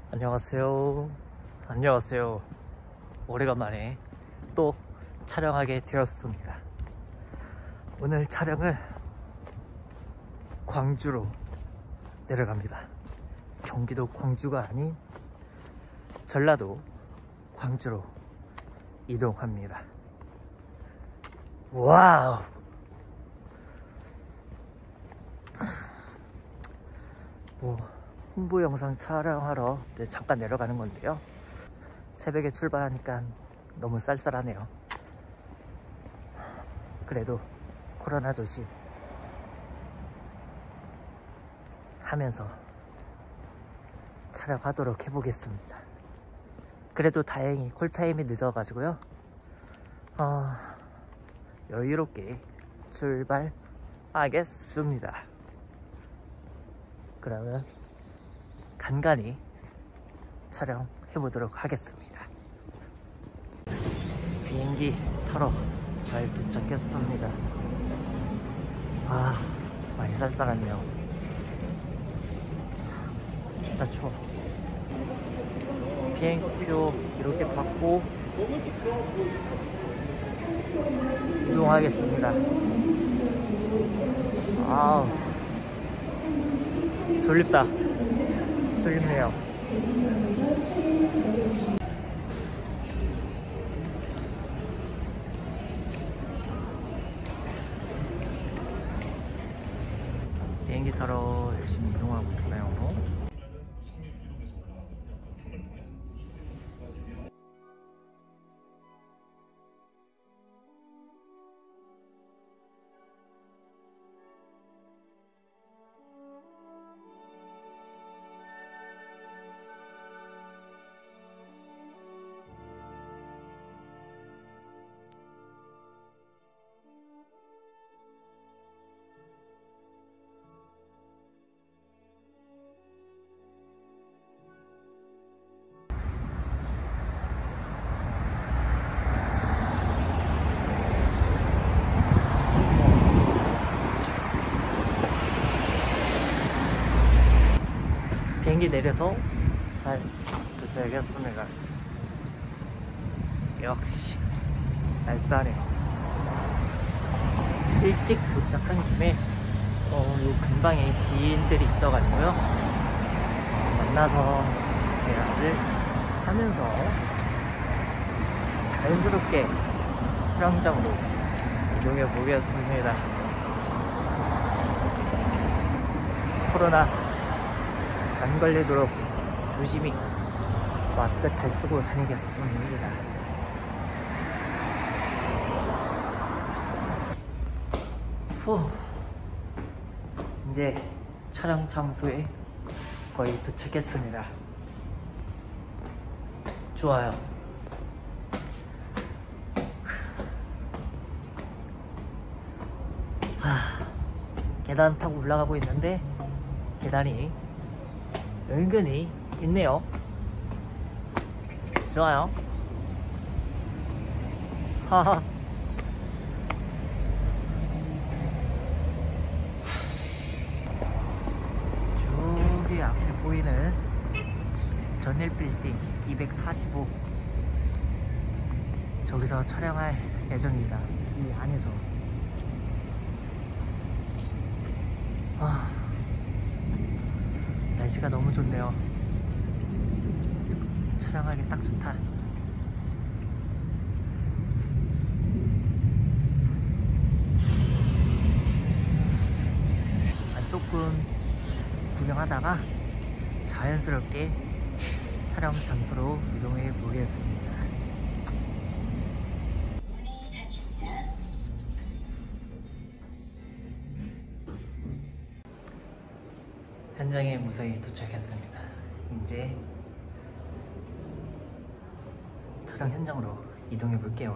안녕하세요. 안녕하세요. 오래간만에 또 촬영하게 되었습니다. 오늘 촬영은 광주로 내려갑니다. 경기도 광주가 아닌 전라도 광주로 이동합니다. 와우! 홍보 영상 촬영하러 잠깐 내려가는 건데요. 새벽에 출발하니까 너무 쌀쌀하네요. 그래도 코로나 조심 하면서 촬영하도록 해보겠습니다. 그래도 다행히 콜타임이 늦어가지고요. 여유롭게 출발하겠습니다. 그러면 간간히 촬영해보도록 하겠습니다. 비행기 타러 잘 도착했습니다. 많이 쌀쌀하네요. 춥다 추워. 비행기표 이렇게 받고 이동하겠습니다. 졸립다. 졸립네요. 비행기 타러 열심히 이동하고 있어요. 비행기 내려서 잘 도착했습니다. 역시 알싸네요. 일찍 도착한 김에 요 근방에 지인들이 있어가지고요. 만나서 대화를 하면서 자연스럽게 촬영장으로 이동해 보겠습니다. 코로나 안 걸리도록 조심히 마스크 잘 쓰고 다니겠습니다. 이제 촬영 장소에 거의 도착했습니다. 좋아요. 계단 타고 올라가고 있는데 계단이 은근히 있네요. 좋아요. 하하. 저기 앞에 보이는 전일빌딩 245 저기서 촬영할 예정입니다. 이 안에서 날씨가 너무 좋네요. 촬영하기 딱 좋다. 조금 구경하다가 자연스럽게 촬영 장소로 이동해 보겠습니다. 현장에 무사히 도착했습니다. 이제 촬영 현장으로 이동해 볼게요.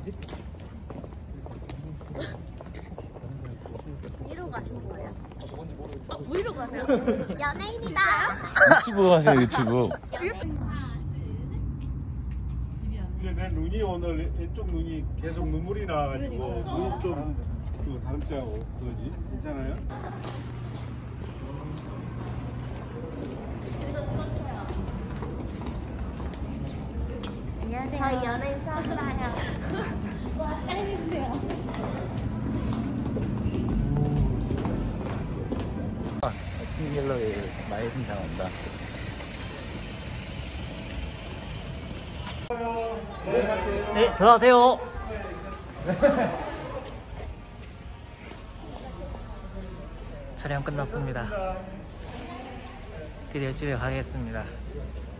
브이로그 하신 거예요? 아, 브이로그 하세요? 연예인이다. 유튜브 하세요, 유튜브. 근데 내 눈이 오늘 왼쪽 눈이 계속 눈물이 나가지고 눈이 좀 그 다른 때하고 그러지 괜찮아요? 안녕하세요. 저희 연예인 서브라요. 사랑해주세요. 킹갤러에 많이 등장한다. 네, 들어가세요. 촬영 끝났습니다. 드디어 집에 가겠습니다.